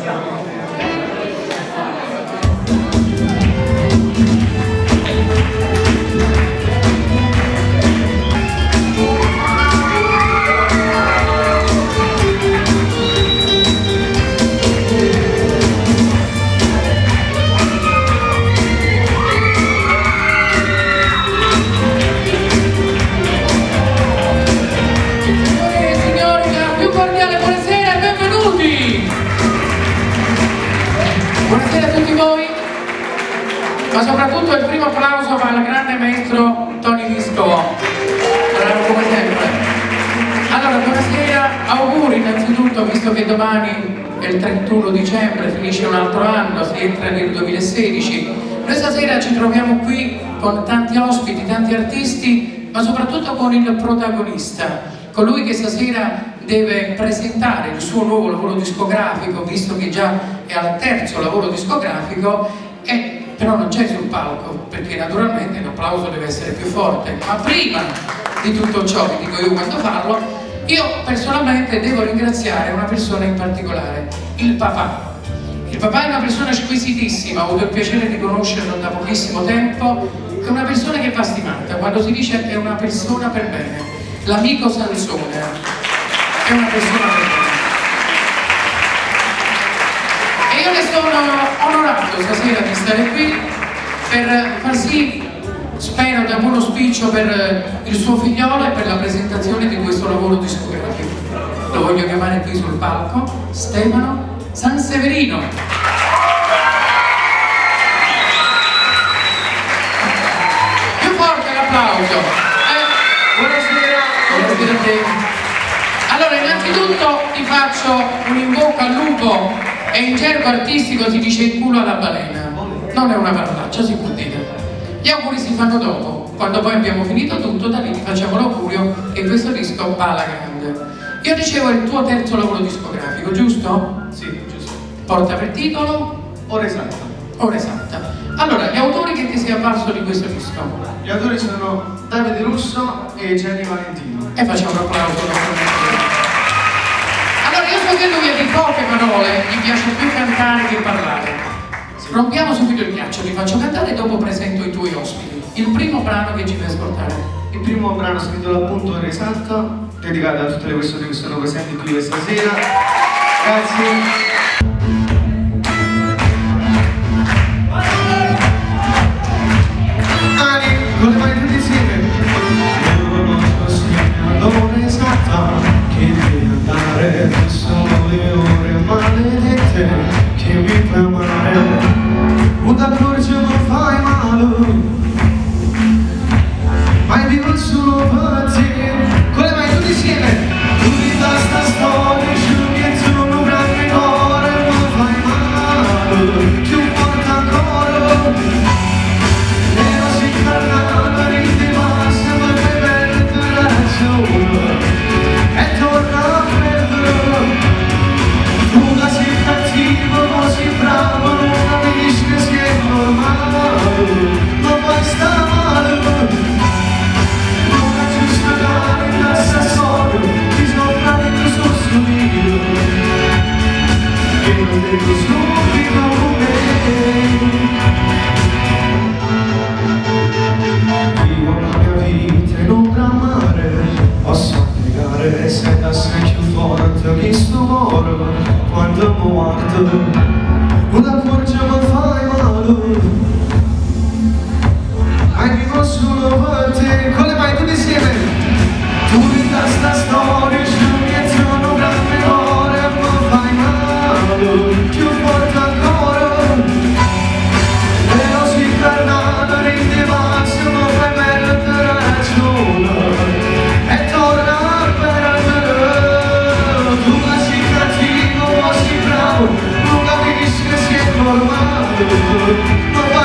Buonasera a tutti voi, ma soprattutto il primo applauso va al grande maestro Tony Disco, bravo come sempre. Allora, buonasera, auguri innanzitutto, visto che domani è il 31 dicembre, finisce un altro anno, si entra nel 2016. Noi stasera ci troviamo qui con tanti ospiti, tanti artisti, ma soprattutto con il protagonista, colui che stasera deve presentare il suo nuovo lavoro discografico, visto che già è al terzo lavoro discografico, e però non c'è sul palco, perché naturalmente l'applauso deve essere più forte. Ma prima di tutto ciò, vi dico io quando parlo, io personalmente devo ringraziare una persona in particolare, il papà. Il papà è una persona squisitissima, ho avuto il piacere di conoscerlo da pochissimo tempo, è una persona che va stimata, quando si dice è una persona per bene, l'amico Sansone. È una persona per bene. E io ne sono onorato stasera di stare qui per far sì, spero, da buono spiccio per il suo figliolo e per la presentazione di questo lavoro discografico. Lo voglio chiamare qui sul palco, Stefano Sanseverino. Più forte l'applauso. Buonasera. Buonasera a te. Allora, innanzitutto ti faccio un in bocca al lupo, e in gergo artistico si dice il culo alla balena. Non è una parolaccia, si può dire. Gli auguri si fanno dopo, quando poi abbiamo finito tutto, da lì ti facciamo l'augurio che questo disco va alla grande. Io dicevo è il tuo terzo lavoro discografico, giusto? Sì, giusto. Porta per titolo? Ora esatta. Ora esatta. Allora, gli autori che ti sia apparso di questo disco? Gli autori sono Davide Russo e Gianni Valentino. E facciamo un applauso. Allora, io so che lui è di poche parole, gli piace più cantare che parlare. Rompiamo subito il ghiaccio, ti faccio cantare e dopo presento i tuoi ospiti. Il primo brano che ci fai ascoltare? Il primo brano scritto appunto Ora esatta, dedicato a tutte le persone che sono presenti qui questa sera. Grazie. Con le mani tutti insieme. Io non so se l'ora esatta che devi andare, sono le ore maledette che mi fai amare. Un d'accordo non fai male, ma vivo solo per te. Con le mani tutti insieme. Tu mi dai sta storia, giù che tu non grande cuore, non fai male, più forte ancora. E torna a prendere tu da sei cattivo, così bravo, non capisci che è normale, non puoi stare male, non è giusto dare in accessorio, ti sopra che tu sono stupido, e non devo stupido con me. Io la mia vita in un gran mare posso negare, se da sei più forte che sto cuore quando mi guardo, un accorge mi fai male, ma vivo solo per te. Con le mani tutti insieme. Tu mi dai sta storia, giù che sono un grande cuore, mi fai male, più forte ancora, e non si tornano rinde massimo per perdere ragione, e torna per me. Tu la sei cattivo, ma sei bravo, non capisci che sei normale, ma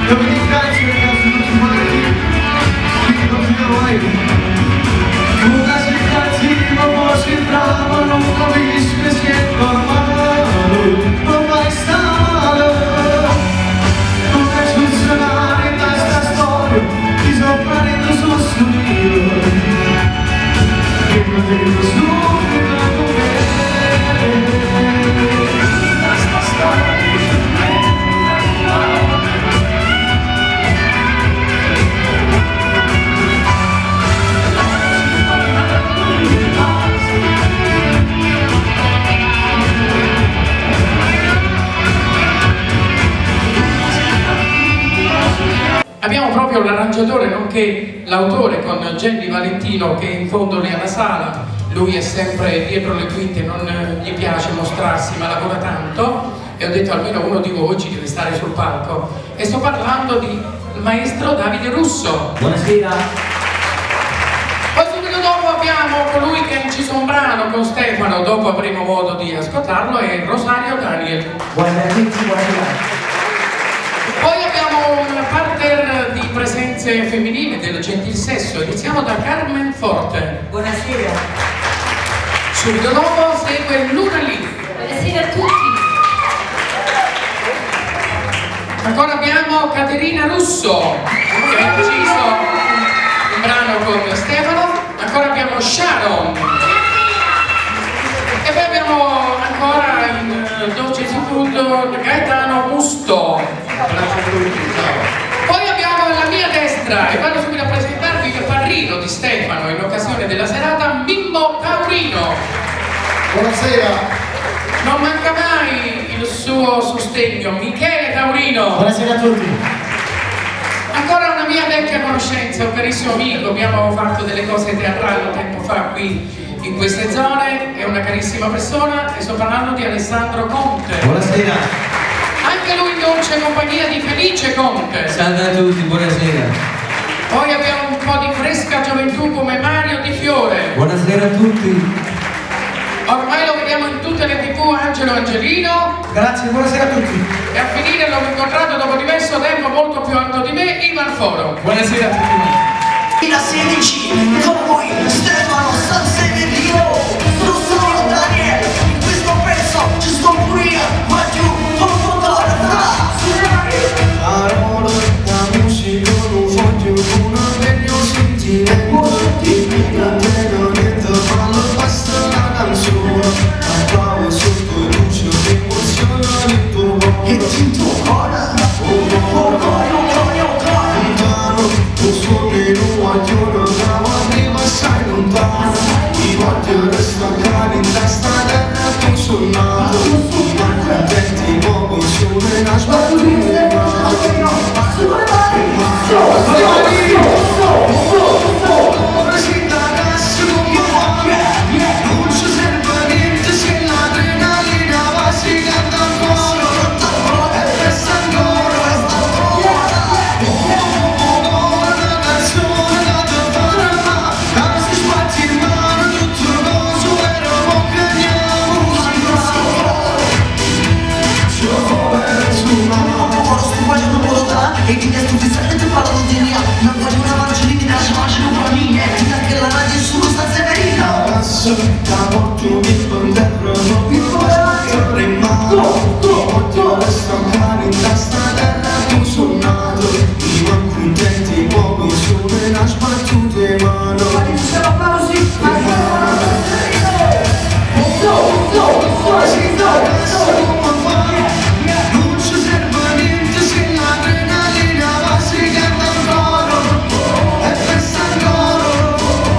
Io vi ringrazio ragazzi tutti quanti, quindi continuiamo mai. Una sei cattivo, ma sei bravo, non capisci che sei normale, non vai sta male. Non è funzionare in questa storia, ti sto prendendo sul suo che non devo subito con me. Questa storia abbiamo proprio l'arrangiatore nonché l'autore con Jenny Valentino che è in fondo lì alla sala. Lui è sempre dietro le quinte, non gli piace mostrarsi ma lavora tanto e ho detto almeno uno di voi ci deve stare sul palco e sto parlando di il maestro Davide Russo. Buonasera. Poi subito dopo abbiamo colui che ha inciso un brano con Stefano, dopo avremo modo di ascoltarlo, è Rosario Daniel. Buonasera a tutti, buonasera. Poi abbiamo un parterre di presenze femminili del gentil sesso. Iniziamo da Carmen Forte. Buonasera. Subito dopo segue Luna Lee. Buonasera a tutti. Ancora abbiamo Caterina Russo che ha inciso un brano con Stefano. Ancora abbiamo Sharon. E poi abbiamo ancora in dolce secondo Gaetano Musto. Poi abbiamo alla mia destra, e vado subito a presentarvi il padrino di Stefano in occasione della serata, Mimmo Taurino. Buonasera. Non manca mai il suo sostegno, Michele Taurino. Buonasera a tutti. Ancora una mia vecchia conoscenza, un carissimo amico, abbiamo fatto delle cose teatrali tempo fa qui in queste zone, è una carissima persona e sto parlando di Alessandro Conte. Buonasera. Anche lui in dolce compagnia di Felice Conte. Salve a tutti, buonasera. Poi abbiamo un po' di fresca gioventù come Mario Di Fiore. Buonasera a tutti. Ormai lo vediamo in tutte le tv, Angelo Angelino. Grazie, buonasera a tutti. E a finire l'ho incontrato dopo diverso tempo, molto più alto di me, Ivan Foro. Buonasera a tutti. 2016 con voi Stefano San Severino, Rosario Daniel. In questo pezzo ci sto pure io, ma tu non potrò fare. Parole da musica non voglio una meglio sentimento. Il mio niente fallo basta la canzone. Applaudi sotto il luce che emoziona il tuo cuore. E ti cuore, Lontano, un sogno in un guaglione, bravo arriva sai lontano. I voglio restare in testa terra tu sul nato. I malcontenti poco sono una sbagliata. Ora si tagasse come vuole, non ci serve niente se l'adrenalina va si canta ancora. E resta ancora, una canzone da te fare ma si sbatti in mano tutto il coso però non creiamo e ti resto fisicamente parlando di ria. Non voglio una marginina, ci faccio un po' niente. Perché la radio sullo San Severino. Adesso da porto mi conterro, non mi faccio in mano. Voglio restare in testa terra tu sul nato. I malcontenti poco sono una sbattuta in mano. Si tagasse come vuole, non ci serve niente se l'adrenalina va si canta ancora. E resta ancora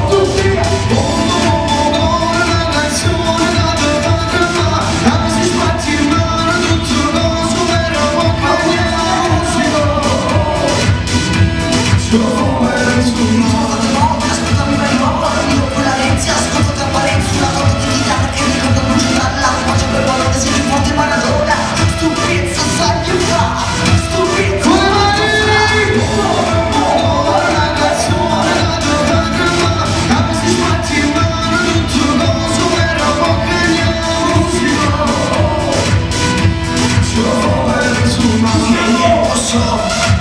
una canzone da te fare ma si sbatti in mano tutto il coso però non creiamo Ascoltami bene, io quella Venezia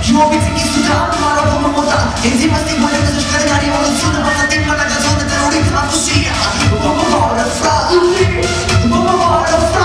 Giù pizzichi su calma, ma non come vota. E insieme a sti quelli che cercare la rivoluzione, ma fatti in una canzone terrorista, ma tu sia. Un po' cuore fra, un po' cuore fra.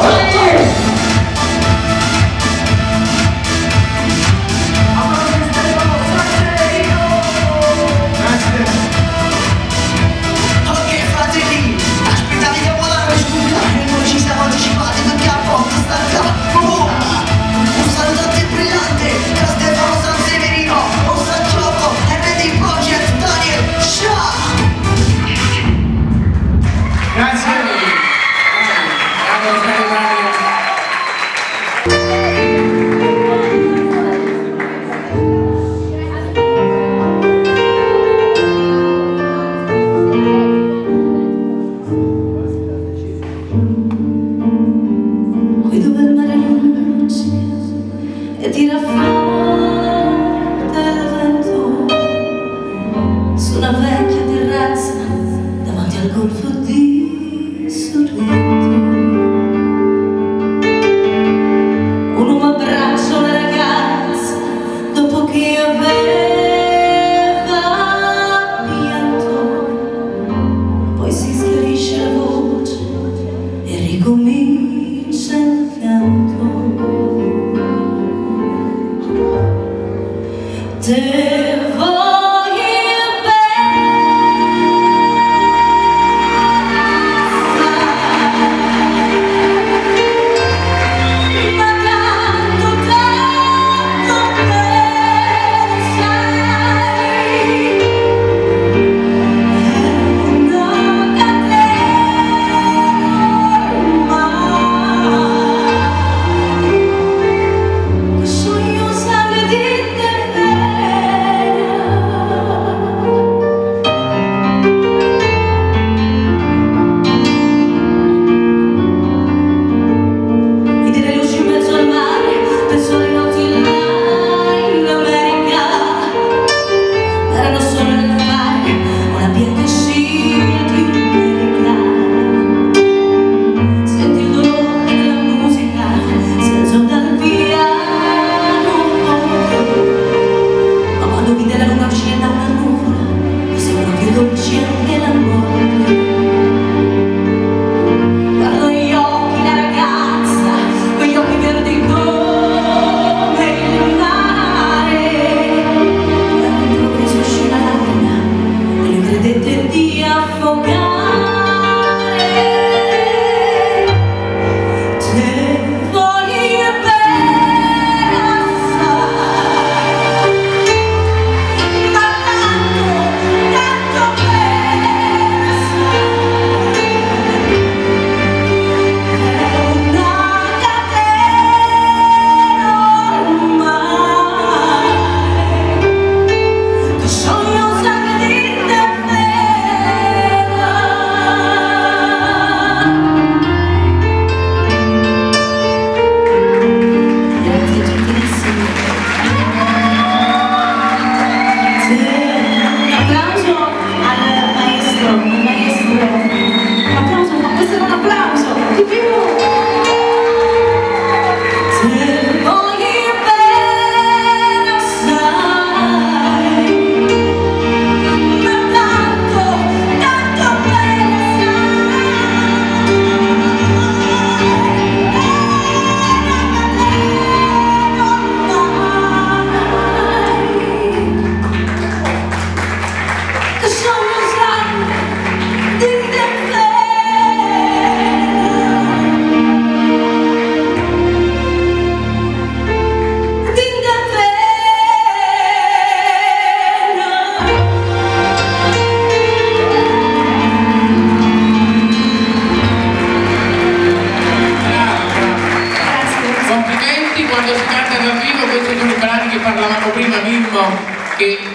Tira forte il vento su una vecchia terrazza davanti al golfo di Sorrento. Un uomo abbraccia una ragazza dopo che aveva pianto, poi si schiarisce la voce e ricomincia il canto. Te voglio bene, ma tanto bene sai, è una catena ormai, che sogno sangue di te. Quando si canta dal vivo, questi sono i brani che parlavamo prima, Mimmo, che